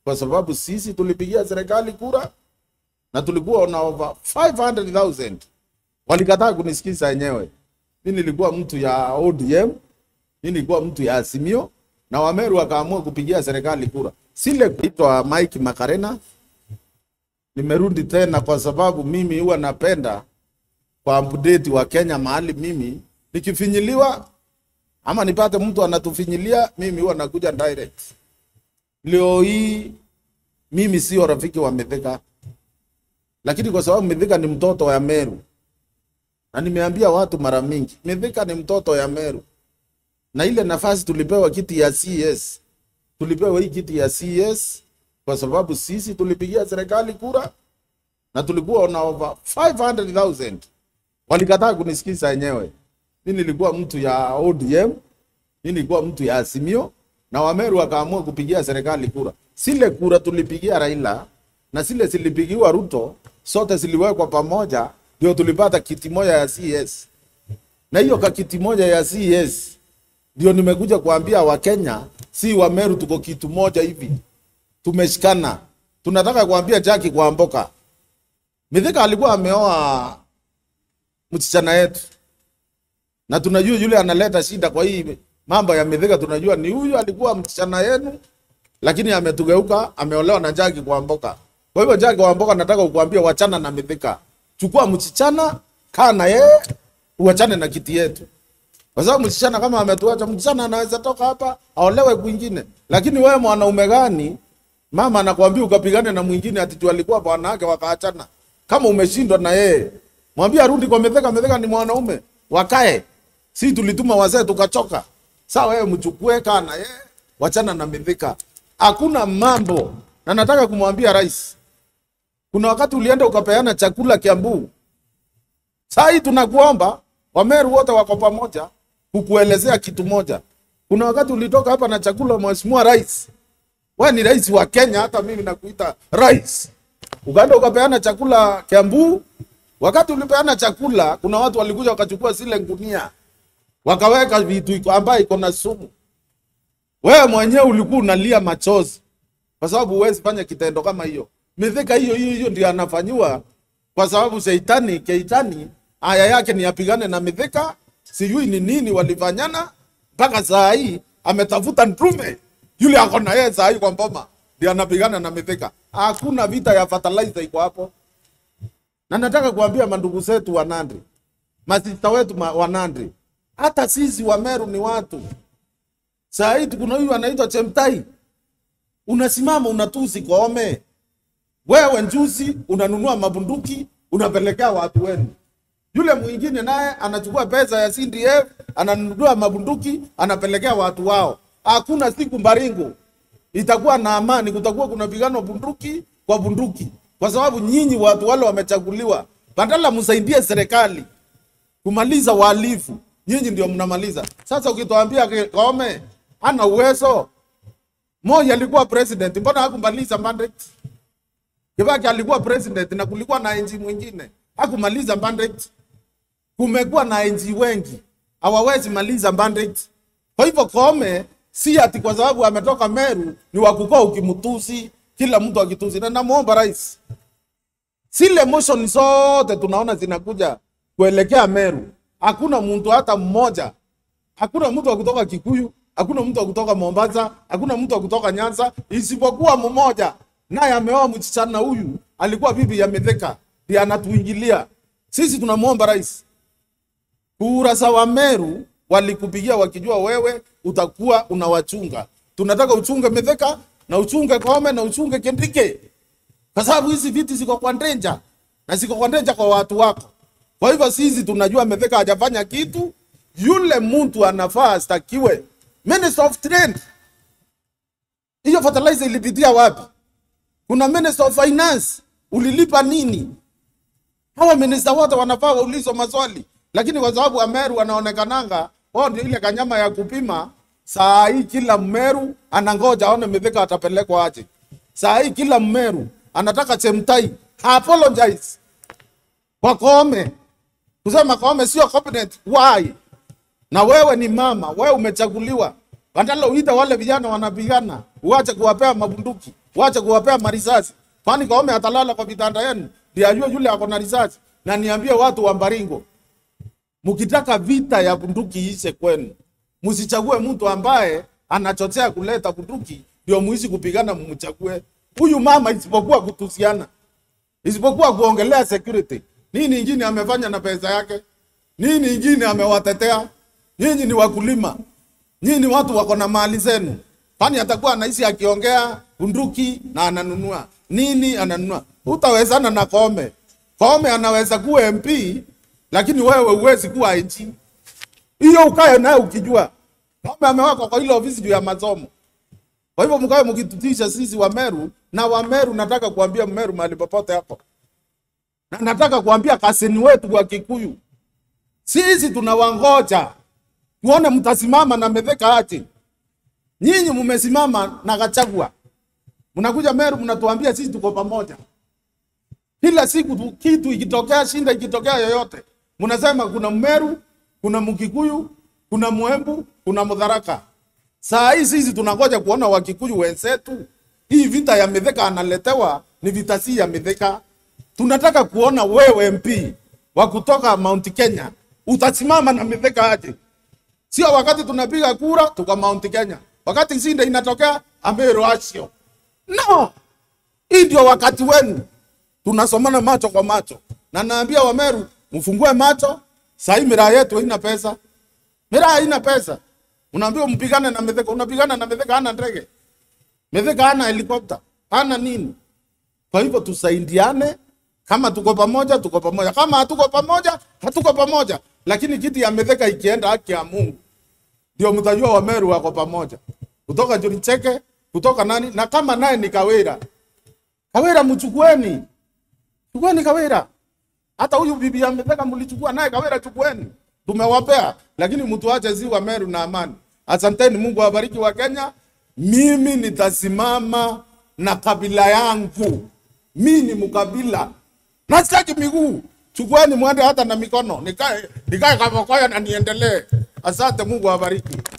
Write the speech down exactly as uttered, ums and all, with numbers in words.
kwa sababu sisi tulipigia serikali kura na tulikuwa na over five hundred thousand. Walikataa kunisikiza wenyewe. Mimi nilikuwa mtu ya O D M, mimi nilikuwa mtu ya Azimio, na Wameru wakaamua kupigia serikali kura. Sile kuitwa Mike Makarina. Nimerudi tena kwa sababu mimi huwa napenda kwa update wa Kenya mahali mimi nikifinyiliwa ama nipate mtu anatufinyilia, mimi huwa nakuja direct. Leo hii mimi sio rafiki wa Mithika, lakini kwa sababu Mithika ni mtoto wa Meru, na nimeambia watu mara mingi Mithika ni mtoto ya Meru, na ile nafasi tulipewa kiti ya C S, tulipewa hii kiti ya C S kwa sababu sisi tulipigia serikali kura na tulikuwa na over five hundred thousand. Walikataa kunisikiza wenyewe. Mimi nilikuwa mtu ya O D M, mimi nilikuwa mtu ya Azimio, na Wameru wakaamua kupigia serikali kura. Sile kura tulipigia Raila na sile zilipigiwa Ruto, sote ziliwekwa pamoja ndio tulipata kiti moja ya C S. Na hiyo kiti moja ya C S ndio nimekuja kuambia Wakenya, si Wameru tuko kitu moja hivi. Tumeshikana. Tunataka kuambia Jackie kwa mboka. Mithika alikuwa ameoa msichana yetu. Na tunajua yule analeta shida kwa hii mambo ya Mithika, tunajua ni huyu alikuwa msichana yenu, lakini ametugeuka, ameolewa na Jackie kwa mboka. Kwa hivyo Jackie kwa mboka nataka kukuambia wachana na Mithika. Chukua msichana, kaa na yeye, uachane na kiti yetu. Kwa sababu msichana kama ametuacha, msichana anaweza toka hapa aolewe kwingine. Lakini wewe mwanaume gani mama anakuambia ukapigane na mwingine ati tu alikuwa bwana wake wakaachana? Kama umeshindwa na yeye, mwambie arudi kwa Mithika. Mithika ni mwanaume, wakae. Si tulituma wazee tukachoka. Sawa, wewe mchukue kaa na yeye, wachana na Mithika. Hakuna mambo. Na nataka kumwambia rais, kuna wakati ulienda ukapeana chakula Kiambu. Sasa hii tunakuomba Wameru wote wako pamoja kukuelezea kitu moja. Kuna wakati ulitoka hapa na chakula mheshimiwa rais. Wewe ni rais wa Kenya, hata mimi nakuita rais. Ukaenda ukapeana chakula Kiambu. Wakati ulipeana chakula, kuna watu walikuja wakachukua zile ngunia, wakaweka vitu ambayo iko na sumu. Wewe mwenyewe ulikuwa unalia machozi kwa sababu huwezi fanya kitendo kama hiyo. Mithika hiyo hiyo hiyo ndio anafanywa kwa sababu Shetani Keitani aya yake ni apigane na Mithika. Sijui ni nini walifanyana mpaka saa hii ametafuta ndume yule ako na yeye saa hii kwa mboma ndio anapigana na Mithika. Hakuna vita ya fertilizer iko hapo. Na nataka kuambia mandugu zetu wa Nandi, masista wetu wa Nandi, hata sisi wa Meru ni watu. Saa hii kuna huyu anaitwa Chemtai, unasimama unatusi Koome. Wewe njuzi unanunua mabunduki unapelekea watu wenu. Yule mwingine naye anachukua pesa ya C D F ananunua mabunduki anapelekea watu wao. Hakuna siku Baringo itakuwa na amani, kutakuwa kuna pigano bunduki kwa bunduki. Kwa sababu nyinyi watu wale wamechaguliwa, badala msaidie serikali kumaliza wahalifu, nyinyi ndio mnamaliza. Sasa ukituambia Koome ana uwezo, Moi alikuwa president, mbona hakumaliza mandate? Kibaki alikuwa president na kulikuwa na nchi mwingine, hakumaliza mandate. Kumekuwa na nchi wengi hawawezi maliza mandate. Kwa hivyo Koome si ati kwa sababu ametoka Meru ni wakukoa ukimtusi, kila mtu akitusi. Na namuomba rais, zile motion zote tunaona zinakuja kuelekea Meru, hakuna mtu hata mmoja, hakuna mtu wa kutoka Kikuyu, hakuna mtu wa kutoka Mombasa, hakuna mtu wa kutoka Nyanza, isipokuwa mmoja, naye ameoa msichana huyu alikuwa bibi ya Mithika, ndiye anatuingilia. Sisi tunamuomba rais, kura za Wameru walikupigia wakijua wewe utakuwa unawachunga. Tunataka uchunge Mithika na uchunge Koome na uchunge Kendrike, kwa sababu hizi viti ziko kwa danger na ziko kwa danger kwa watu wako. Kwa hivyo sisi tunajua Mithika hajafanya kitu, yule mtu anafaa astakiwe. Minister of Trade, hiyo fertilizer ilipitia wapi? Kuna Minister of Finance, ulilipa nini? Hawa minister wote wanafaa waulizwe maswali. Lakini kwa sababu Wameru wanaonekananga wao ndio ile kanyama ya kupima, saa hii kila Mmeru anangoja aone Mithika atapelekwa aje. Saa hii kila Mmeru anataka Chemtai apologize kwa Koome, kusema Koome sio competent. Why? Na wewe ni mama, wewe umechaguliwa, badala uite wale vijana wanapigana, uache kuwapea mabunduki. Wacha kuwapea marisasi. Kwani Koome atalala kwa vitanda yenu? Ndio ajue yule ako na risasi. Na niambie watu wa Baringo, mkitaka vita ya bunduki ishe kwenu, msichague mtu ambaye anachochea kuleta bunduki ndio muishi kupigana, mumchague huyu mama, isipokuwa kutusiana, isipokuwa kuongelea security. Nini ingine amefanya na pesa yake? Nini ingine amewatetea? Nyinyi ni wakulima, nyinyi ni watu wako na mali zenu. Kwani atakuwa anaishi akiongea bunduki na ananunua nini? Ananunua. Utawezana na Koome? Koome anaweza kuwa M P, lakini wewe huwezi kuwa I G. Hiyo ukae naye ukijua Koome ameweka kwa ile ofisi juu ya masomo. Kwa hivyo mkae mkitutisha sisi wa Meru, na wa Meru nataka kuambia Meru mahali popote hapo. Na nataka kuambia kasini wetu wa Kikuyu, sisi tunawangoja tuone mtasimama na Metheka aje. Nyinyi mmesimama na Gachagua, mnakuja Meru mnatuambia sisi tuko pamoja. Kila siku tu, kitu ikitokea, shinda ikitokea yoyote, mnasema kuna Meru, kuna Mkikuyu, kuna Mwembu, kuna Mudharaka. Saa hii sisi tunangoja kuona Wakikuyu wenzetu. Hii vita ya Metheka analetewa ni vita si ya Metheka. Tunataka kuona wewe M P wa kutoka Mount Kenya utasimama na Metheka aje. Sio wakati tunapiga kura tuka Mount Kenya, wakati shinda inatokea Ameru asio. No, hii ndio wakati wenu. Tunasomana macho kwa macho. Na naambia wa Meru, mfungue macho. Sasa hii miraa yetu haina pesa. Miraa haina pesa. Unaambiwa mpigane na Metheka, unapigana na Metheka hana ndege. Metheka hana helikopta, hana nini. Kwa hivyo tusaidiane, kama tuko pamoja, tuko pamoja. Kama hatuko pamoja, hatuko pamoja. Lakini kiti ya Metheka ikienda haki ya Mungu, ndio mtajua wa Meru wako pamoja. Kutoka John Cheke, kutoka nani, na kama naye ni Kawira. Kawira mchukueni. Chukueni Kawira. Hata huyu bibi ya Metheka mlichukua naye Kawira chukueni. Tumewapea, lakini mtu ache ziwa Meru na amani. Asanteni, Mungu awabariki wa Kenya. Mimi nitasimama na kabila yangu. Mimi ni mkabila. Na sitaki miguu. Chukueni mwende hata na mikono. Nikae nikae kama koya na niendelee. Asante, Mungu awabariki.